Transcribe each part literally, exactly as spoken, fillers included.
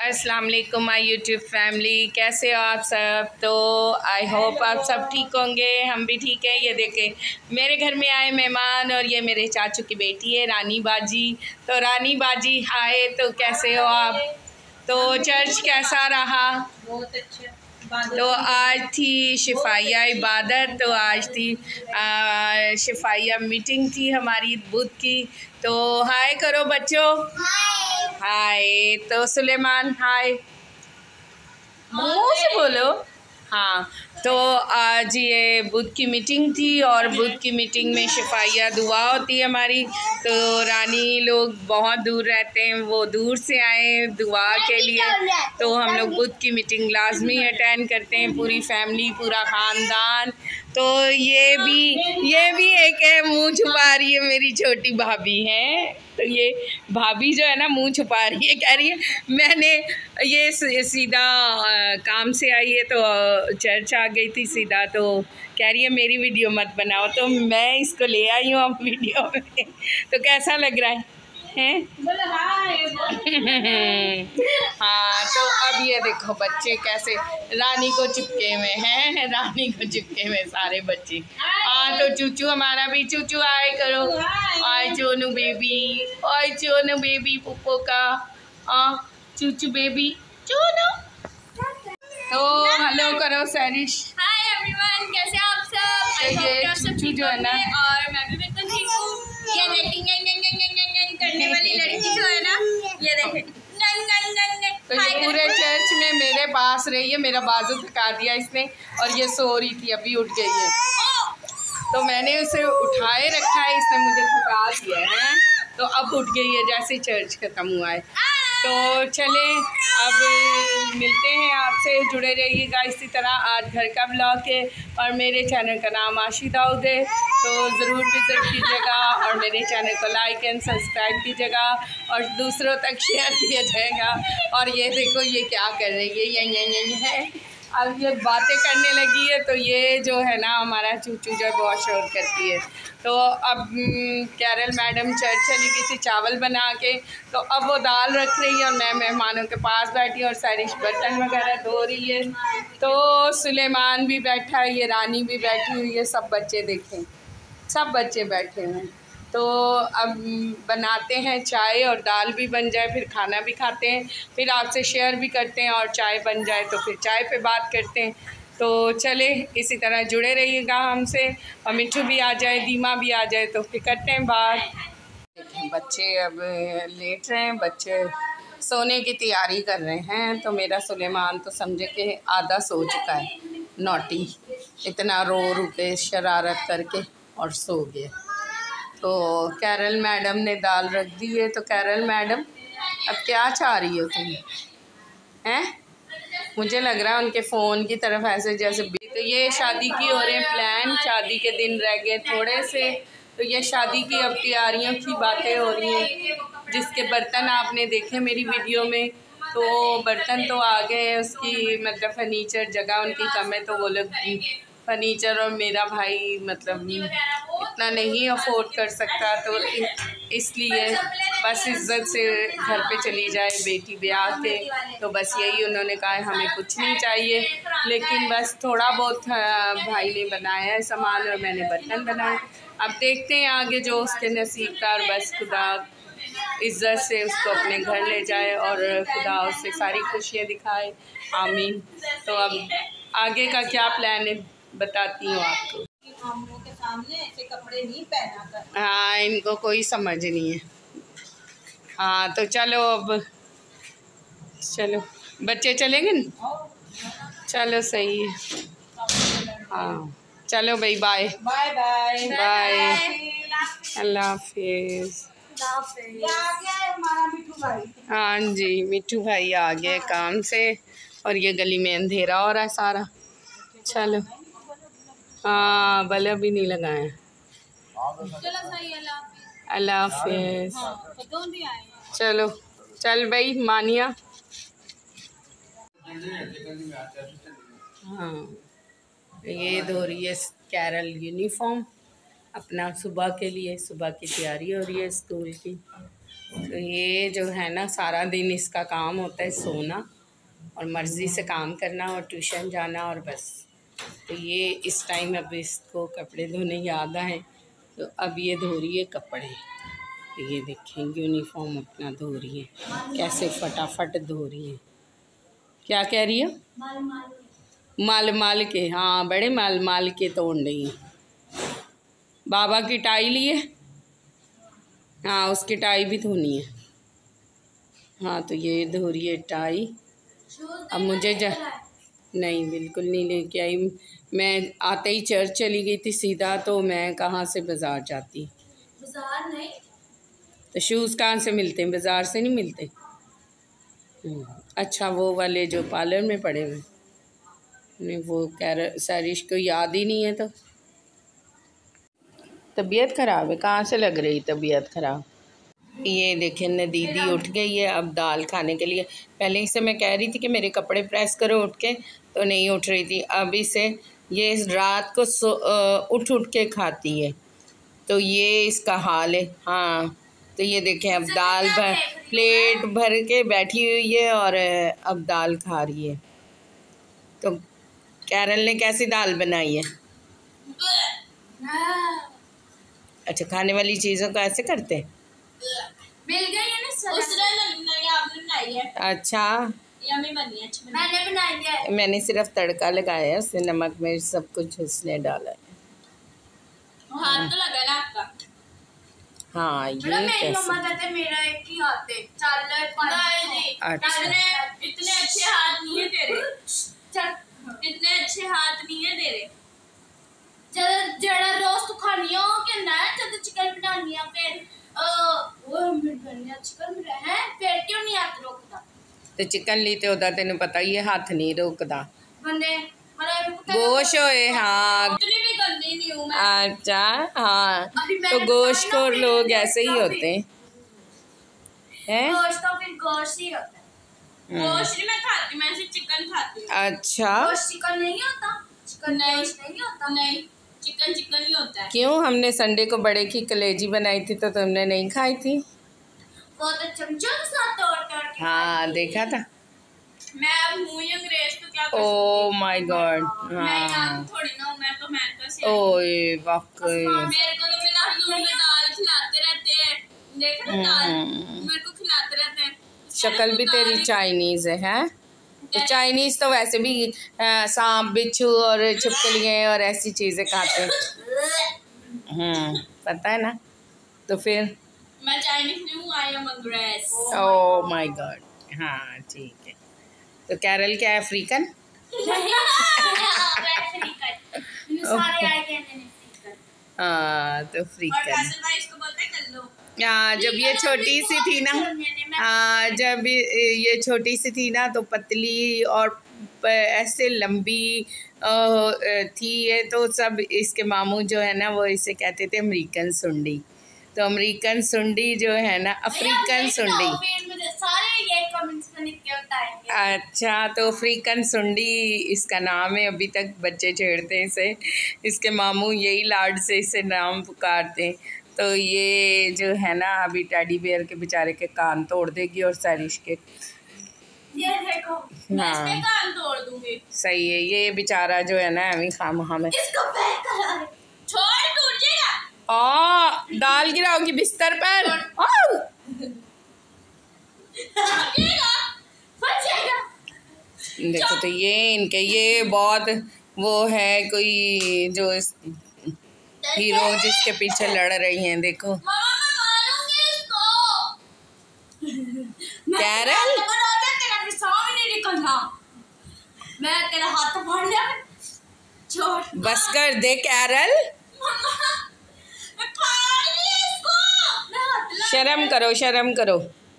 अस्सलाम वालेकुम my YouTube family, कैसे हो आप सब। तो आई होप आप सब ठीक होंगे, हम भी ठीक है। ये देखें मेरे घर में आए मेहमान और ये मेरे चाचू की बेटी है रानी बाजी। तो रानी बाजी हाय, तो कैसे हो आप। तो चर्च कैसा रहा। बहुत अच्छा। तो आज थी शिफाइया इबादत, तो आज थी आ, शिफाइया मीटिंग थी हमारी बुध की। तो हाय करो बच्चों, हाय। तो सुलेमान हाय, मुँह से बोलो। हाँ, तो आज ये बुध की मीटिंग थी और बुध की मीटिंग में शिफाइया दुआ होती है हमारी। तो रानी लोग बहुत दूर रहते हैं, वो दूर से आए दुआ के लिए। तो हम लोग बुध की मीटिंग लाजमी अटेंड करते हैं, पूरी फैमिली, पूरा ख़ानदान। तो ये भी ये भी एक है मुँह छुपा रही है, मेरी छोटी भाभी है। तो ये भाभी जो है ना मुंह छुपा रही है, कह रही है मैंने ये सीधा काम से आई है तो चर्च आ गई थी सीधा, तो कह रही है मेरी वीडियो मत बनाओ। तो मैं इसको ले आई हूँ अब वीडियो में। तो कैसा लग रहा है हैं? हाँ, तो अब ये देखो बच्चे कैसे रानी को चिपके हुए हैं, रानी को चिपके हुए सारे बच्चे। हाँ, तो चूचू हमारा भी, चूचू आए करो, आए चोनू बेबी, आए चोनू बेबी पुप्पो का, आ चूचू बेबी चोनू। तो हेलो करो सैरिश। हाय एवरीवन, कैसे आप सब। तो ये चूचू जो है ना, और मैं भी बिल्कुल ठीक हूँ। ये देखेंगे करने वाली लड़की जो है ना, ये देखें नन नन नन नन। तो ये पूरे चर्च में मेरे पास रही है, मेरा बाजू थका दिया इसने और ये सो रही थी, अभी उठ गई है। तो मैंने उसे उठाए रखा है, इसने मुझे थका दिया है। तो अब उठ गई है जैसे चर्च खत्म हुआ है। तो चले अब मिलते हैं आपसे, जुड़े रहिएगा इसी तरह। आज घर का ब्लॉग है और मेरे चैनल का नाम आशी दाऊद है, तो ज़रूर विज़िट कीजिएगा और मेरे चैनल को लाइक एंड सब्सक्राइब कीजिएगा और दूसरों तक शेयर किया जाएगा। और ये देखो ये क्या कर रही है, ये ये ये ये है, अब ये बातें करने लगी है। तो ये जो है ना हमारा चूचू जो बहुत शोर करती है। तो अब कैरल मैडम चर्च चली गई थी चावल बना के, तो अब वो दाल रख रही है और मैं मेहमानों के पास बैठी और सारिश बर्तन वगैरह धो रही है। तो सुलेमान भी बैठा है, ये रानी भी बैठी हुई है, सब बच्चे देखें, सब बच्चे बैठे हैं। तो अब बनाते हैं चाय और दाल भी बन जाए, फिर खाना भी खाते हैं, फिर आपसे शेयर भी करते हैं और चाय बन जाए तो फिर चाय पे बात करते हैं। तो चले इसी तरह जुड़े रहिएगा हमसे, और मिठू भी आ जाए, दीमा भी आ जाए, तो फिर करते हैं बात। बच्चे अब लेट रहे हैं, बच्चे सोने की तैयारी कर रहे हैं। तो मेरा सुलेमान तो समझे कि आधा सो चुका है, नौटी, इतना रो रू के शरारत करके और सो गया। तो कैरल मैडम ने दाल रख दी है। तो कैरल मैडम अब क्या चाह रही हो तुम हैं? मुझे लग रहा है उनके फ़ोन की तरफ ऐसे जैसे। तो ये शादी की हो रहे प्लान, शादी के दिन रह गए थोड़े से। तो ये शादी की अब तैयारियों की बातें हो रही हैं, जिसके बर्तन आपने देखे मेरी वीडियो में। तो बर्तन तो आ गए, उसकी मतलब फर्नीचर जगह उनकी कम है, तो वो लोग फर्नीचर, और मेरा भाई मतलब इतना नहीं अफोर्ड कर सकता, तो इसलिए बस इज्जत से घर पे चली जाए बेटी ब्याह के। तो बस यही उन्होंने कहा, हमें कुछ नहीं चाहिए, लेकिन बस थोड़ा बहुत भाई ने बनाया है सामान और मैंने बर्तन बनाए। अब देखते हैं आगे जो उसके नसीब का, और बस खुदा इज्जत से उसको अपने घर ले जाए और खुदा उससे सारी खुशियाँ दिखाए, आमीन। तो अब आगे का क्या प्लान है बताती हूँ आपको। के सामने ऐसे कपड़े नहीं पहना कर। हाँ, इनको कोई समझ नहीं है। हाँ, तो चलो अब चलो बच्चे चलेंगे ना, चलो सही है। हाँ चलो भाई, बाय बाय बाय बाय, अल्लाह हाफिज़। हाँ जी, मिठू भाई आ गए काम से और ये गली में अंधेरा हो रहा है सारा। चलो हाँ, बल्ब भी नहीं लगाए। अल्लाह हाफिज़। चलो चल भाई मानिया। हाँ, ये धो रही है कैरल यूनिफॉर्म अपना सुबह के लिए, सुबह की तैयारी हो रही है स्कूल की। तो ये जो है ना सारा दिन इसका काम होता है सोना और मर्ज़ी से काम करना और ट्यूशन जाना और बस। तो ये इस टाइम अब इसको कपड़े धोने याद आए तो अब ये धो रही है कपड़े। तो ये देखें यूनिफॉर्म अपना धो रही है, कैसे फटाफट धो रही है। क्या कह रही है? माल माल माल माल के, हाँ बड़े माल माल के तोड़ रही है। बाबा की टाई लिए, हाँ उसकी टाई भी धोनी है। हाँ तो ये धो रही है टाई। अब मुझे जा नहीं बिल्कुल नहीं लेके आई। मैं आते ही चर्च चली गई थी सीधा, तो मैं कहाँ से बाज़ार जाती। बाजार नहीं तो शूज़ कहाँ से मिलते हैं? बाज़ार से नहीं मिलते। अच्छा वो वाले जो पार्लर में पड़े हुए नहीं, वो कह रहे सारिश को याद ही नहीं है। तो तबीयत ख़राब है, कहाँ से लग रही तबीयत ख़राब? ये देखें न दीदी उठ गई है अब दाल खाने के लिए। पहले इसे मैं कह रही थी कि मेरे कपड़े प्रेस करो उठ के, तो नहीं उठ रही थी। अब इसे ये रात को सो उठ उठ के खाती है, तो ये इसका हाल है। हाँ तो ये देखें अब दाल भर प्लेट भर के बैठी हुई है और अब दाल खा रही है। तो कैरल ने कैसी दाल बनाई है? अच्छा खाने वाली चीज़ों को ऐसे करते हैं। मिल गई है ना उसने नहीं आपने बनाई है। अच्छा यम्मी बनी है, अच्छी मैंने बनाई है। मैंने सिर्फ तड़का लगाया है, उसने नमक मिर्च सब कुछ उसने डाला है। हाथ तो लगा ना आपका। हाँ ये मेरी मम्मा कहते मेरा एक ही हाथ है। चल अच्छा इतने अच्छे हाथ नहीं है तेरे। इतने अच्छे हाथ नहीं है तेरे। जब जड़ा रोस्ट खानी हो के ना जब चिकन बनानी है फिर वो मिट बनया चिकन है फिर क्यों नहीं हाथ रोकता? तो चिकन ली तो उदा तेन पता ही है हाथ नहीं रोकता। बंदे गोश्त होए हाँ उतनी भी गंदी नहीं हूँ मैं। अच्छा हाँ तो गोश्त को लोग ऐसे ही होते हैं। गोश्त तो फिर गोश्त ही होता है। गोश्त नहीं मैं खाती, मैं सिर्फ चिकन खाती हूँ। अच्छा गोश्त चिकन नहीं होता? चिकन नहीं नहीं होता। नहीं चिकन चिकन ही होता है। क्यों? हमने संडे को बड़े की कलेजी बनाई थी तो तुमने नहीं खाई थी? वो तो चमचों के साथ तोड़ तोड़ के हाँ देखा था। मैं अब हूँ ये अंग्रेज तो क्या कर ओह माय गॉड। मैं यहाँ थोड़ी ना हूँ, मैं तो अमेरिका से ओए वाकई मेरे को तो मेरा हजूर में दाल खिलाते रहते हैं। देखा ना दाल मेरे को खिलाते रहते हैं। शक्ल भी तेरी चाइनीज है, हैं? तो चाइनीज तो वैसे भी सांप बिच्छू और छिपकलियाँ और ऐसी चीज़ें खाते हैं। हम्म पता है ना। तो फिर मैं चाइनीज नहीं हूँ, आई एम अंग्रेज। Oh my god. हाँ ठीक है। तो कैरल क्या है? अफ्रीकन? हाँ तो अफ्रीकन। हाँ जब ये छोटी सी थी ना, हाँ जब ये छोटी सी थी ना तो पतली और ऐसे लंबी थी ये, तो सब इसके मामू जो है ना वो इसे कहते थे अमेरिकन सुंडी। तो अमेरिकन सुंडी जो है ना अफ्रीकन सुंडी। अच्छा तो अफ्रीकन सुंडी इसका नाम है। अभी तक बच्चे छेड़ते हैं इसे, इसके मामू यही लाड से इसे नाम पुकारते हैं। तो ये जो है ना अभी टैडी बेयर के बेचारे के कान तोड़ देगी और सारिश के। ये देखो हाँ मैं इसके कान तोड़ दूंगी। सही है। ये बेचारा जो है ना अभी खाम खाम है। इसको पैक करा दे। छोड़ टूट जाएगा। आ दाल गिराओगी बिस्तर पर। देखो तो ये इनके ये बहुत वो है कोई जो हीरो जिसके पीछे लड़ रही हैं। देखो कैरल मैं तेरा हाथ फाड़ लिया। छोड़ बस कर दे कैरल, शर्म करो शर्म करो।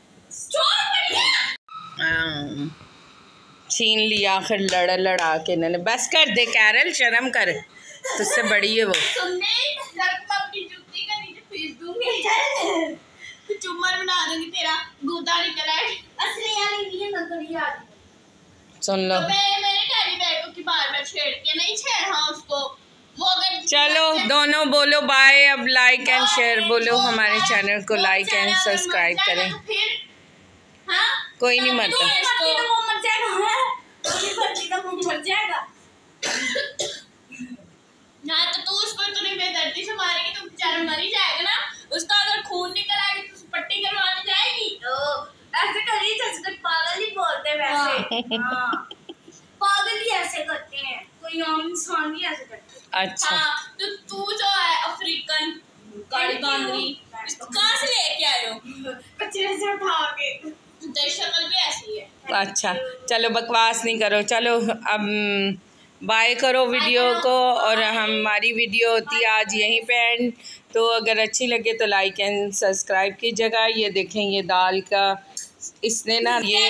छीन लिया आखिर लड़ लड़ा के इन्होंने। बस कर दे कैरल, शर्म कर, तुझसे बड़ी है वो। अपनी जुत्ती का नीचे पीस दूंगी। चुम्मर बना दूंगी तेरा गोदा निकल आए। असली वाली ये नकली वाली। सुन लो तो मैं मेरे टैडी बेयर को की बार बार छेड़ के नहीं छेड़। हाँ उसको वो अगर चलो दोनों बोलो बाय। अब लाइक एंड शेयर बोलो, हमारे चैनल को लाइक एंड सब्सक्राइब करें। तो फिर हाँ कोई नहीं मरता। तो वो मर जाएगा, तो वो मर जाएगा ना, तो तू उसको इतनी बेदर्दी से मारेगी तो बेचारा मर ही जाएगा ना। उसका अगर खून निकल आएगी तो उसे पट्टी करवाने जाएगी। तो ऐसे करिए जैसे पागल ही बोलते हैं वैसे। हाँ पागल ही ऐसे करते हैं, कोई आम इंसान भी ऐसे करते हैं। अच्छा हाँ, तो तू जो है अफ्रीकन काली बांदरी कहाँ से लेके आए हो? कचरे से उठा के। तेरी शक्ल भी ऐसी है। अच्छा चलो बकवास नहीं करो। चलो अब बाय करो वीडियो को, और हमारी वीडियो होती है आज यहीं पे एंड। तो अगर अच्छी लगे तो लाइक एंड सब्सक्राइब कीजिएगा। ये देखें ये दाल का इसने ना ये,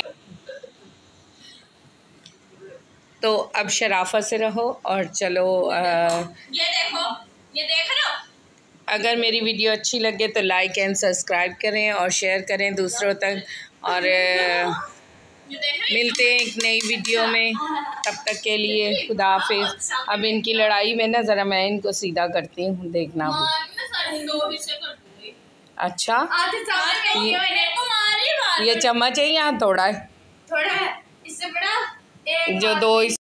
तो अब शराफत से रहो और चलो आ, ये देखो, ये देख रहे हो? अगर मेरी वीडियो अच्छी लगे तो लाइक एंड सब्सक्राइब करें और शेयर करें दूसरों तक। और आ, मिलते हैं एक नई वीडियो में, तब तक के लिए खुदा हाफिज। अब इनकी लड़ाई में ना ज़रा मैं इनको सीधा करती हूँ, देखना भी। अच्छा ये, ये चम्मच है या थोड़ा है? थोड़ा है, इससे बड़ा जो दो